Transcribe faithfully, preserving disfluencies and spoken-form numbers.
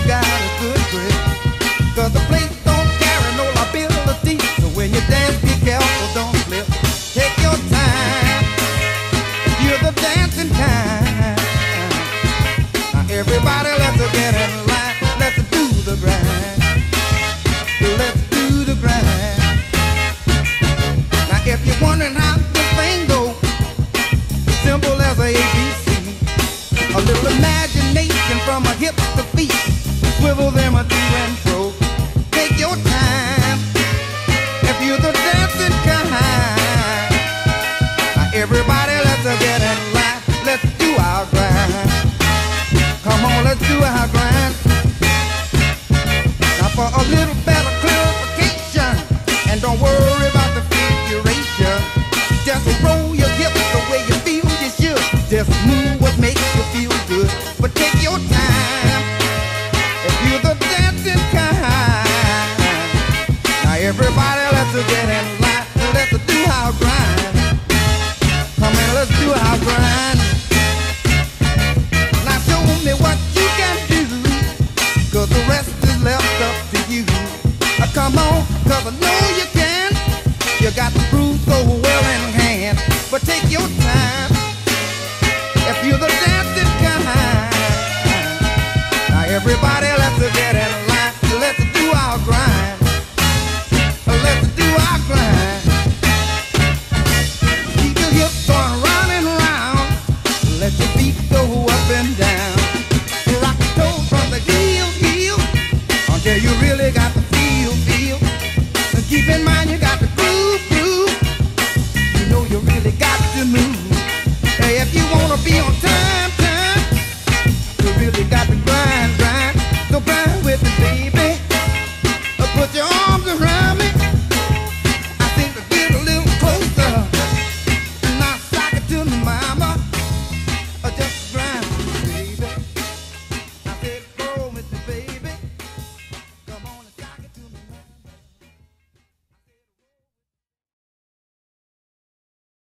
got a good grip. Cause the place don't carry no liability. So when you dance, be careful, don't slip. Take your time, you're the dancing kind. Now everybody, let's get in line. Let's do the grind. Let's do the grind. Now if you're wondering how this thing goes, simple as a A B C. A little imagination from a hip to feet. Swivel them a to and fro. Take your time if you're the dancing kind. Now everybody, let's get in line. Let's do our grind. Come on, let's do our grind. Now for a little better clarification, and don't worry about the figuration. Just roll your hips the way you feel you should. Just move what makes you feel good. But take your time if you're the dancing kind. Now everybody, let's get in line. Let's do our grind. Come on, let's do our grind. Now show me what you can do, cause the rest is left up to you. Uh, come on, cause I know you can. You got the groove so well in hand. But take your time if you're the dancing kind. Now everybody, let's get in line. Let's do our grind. Let's do our grind. Keep your hips going round and round. Let your feet go up and down. Rock the toe from the heel, heel, until you really got the feel, feel. And keep in mind you got the groove, groove. You know you really got to move.